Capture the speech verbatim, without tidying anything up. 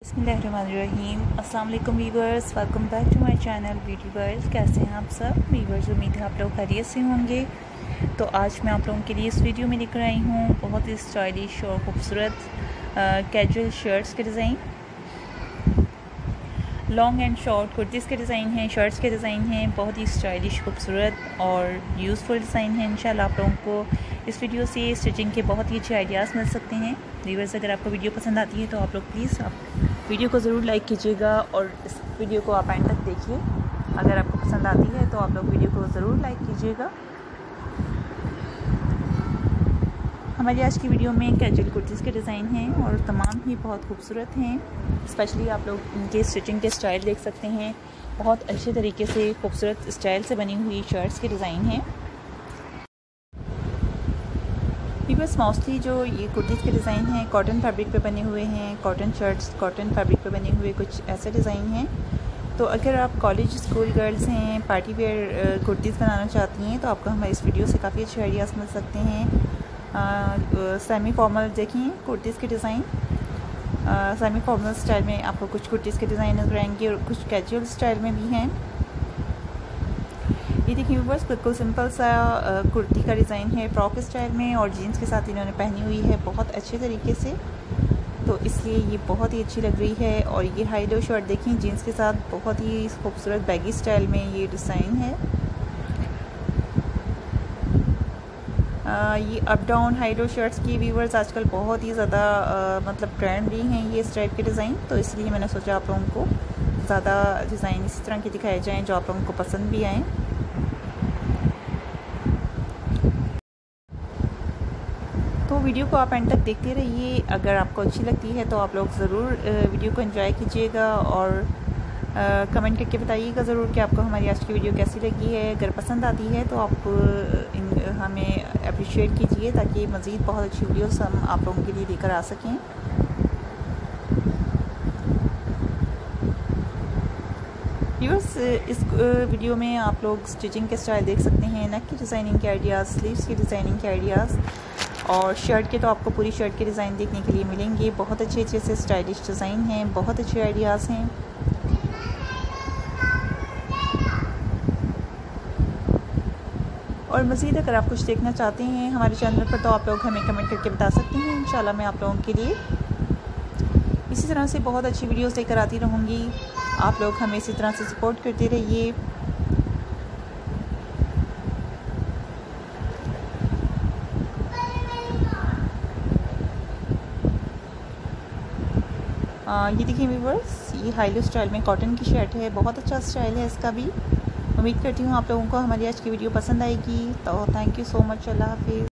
बिस्मिल्लाहिर्रहमानिर्रहीम। अस्सलाम वालेकुम viewers, welcome back to my channel viewers. कैसे हैं आप सब वीवर्स? उम्मीद है आप लोग खैरियत से होंगे। तो आज मैं आप लोगों के लिए इस वीडियो में लेकर आई हूँ बहुत ही स्टाइलिश और ख़ूबसूरत कैजुअल शर्ट्स के design. Long and short kurtis के डिज़ाइन हैं, शर्ट्स के डिज़ाइन हैं, बहुत ही स्टाइलिश खूबसूरत और यूज़फुल डिज़ाइन है। इंशाल्लाह आप लोगों को इस वीडियो से स्टिचिंग के बहुत ही अच्छे आइडियाज़ मिल सकते हैं। व्यूअर्स, अगर आपको वीडियो पसंद आती है तो आप लोग प्लीज़ आप वीडियो को ज़रूर लाइक कीजिएगा और इस वीडियो को आप एंड तक देखिए। अगर आपको पसंद आती है तो आप लोग वीडियो को ज़रूर लाइक कीजिएगा। हमारी आज की वीडियो में कैजुअल कुर्तीज़ के डिज़ाइन हैं और तमाम ही बहुत खूबसूरत हैं। स्पेशली आप लोग इनके स्टिचिंग के स्टाइल देख सकते हैं। बहुत अच्छे तरीके से खूबसूरत स्टाइल से बनी हुई शर्ट्स के डिज़ाइन हैं। बस मोस्टली जो ये कुर्तीज़ के डिज़ाइन हैं कॉटन फैब्रिक पे बने हुए हैं। कॉटन शर्ट्स कॉटन फैब्रिक पे बने हुए कुछ ऐसे डिज़ाइन हैं। तो अगर आप कॉलेज स्कूल गर्ल्स हैं, पार्टी वेयर कुर्तीज़ बनाना चाहती हैं तो आपको हमारे इस वीडियो से काफ़ी अच्छे आइडियाज़ मिल सकते हैं। सेमी फॉर्मल देखें कुर्तीज़ के डिज़ाइन, सेमी फॉर्मल स्टाइल में आपको कुछ कुर्तीज़ के डिज़ाइन नजर आएंगे और कुछ कैजुअल स्टाइल में भी हैं। ये देखिए व्यूअर्स, बिल्कुल सिंपल सा कुर्ती का डिज़ाइन है फ्रॉक स्टाइल में और जीन्स के साथ इन्होंने पहनी हुई है बहुत अच्छे तरीके से, तो इसलिए ये बहुत ही अच्छी लग रही है। और ये हाई लो शर्ट देखें जीन्स के साथ, बहुत ही खूबसूरत बैगी स्टाइल में ये डिज़ाइन है। आ, ये up down high low shirts की व्यूअर्स आजकल बहुत ही ज़्यादा मतलब ट्रेंडी हैं ये इस टाइप के डिज़ाइन, तो इसलिए मैंने सोचा आप लोगों को ज़्यादा डिज़ाइन इसी तरह के दिखाए जाएँ जो आप लोगों को पसंद भी आएँ। तो वीडियो को आप एंड तक देखते रहिए। अगर आपको अच्छी लगती है तो आप लोग ज़रूर वीडियो को एंजॉय कीजिएगा और कमेंट करके बताइएगा ज़रूर कि आपको हमारी आज की वीडियो कैसी लगी है। अगर पसंद आती है तो आप इन, हमें अप्रिशिएट कीजिए ताकि मज़ीद बहुत अच्छी वीडियोस हम आप लोगों के लिए लेकर आ सकें। व्यूअर्स, इस वीडियो में आप लोग स्टिचिंग के स्टाइल देख सकते हैं, नेक की डिज़ाइनिंग के आइडियाज़, स्लीव्स की डिज़ाइनिंग के आइडियाज़ और शर्ट के तो आपको पूरी शर्ट के डिज़ाइन देखने के लिए मिलेंगे। बहुत अच्छे अच्छे से स्टाइलिश डिज़ाइन हैं, बहुत अच्छे आइडियाज़ हैं। और मज़ीद अगर आप कुछ देखना चाहते हैं हमारे चैनल पर तो आप लोग हमें कमेंट करके बता सकते हैं। इंशाल्लाह मैं आप लोगों के लिए इसी तरह से बहुत अच्छी वीडियोस लेकर आती रहूँगी। आप लोग हमें इसी तरह से सपोर्ट करते रहिए। आ, ये देखिए व्यूअर्स, ये हाईलो स्टाइल में कॉटन की शर्ट है, बहुत अच्छा स्टाइल है इसका भी। उम्मीद करती हूँ आप लोगों को हमारी आज की वीडियो पसंद आएगी। तो थैंक यू सो मच। अल्लाह हाफिज़।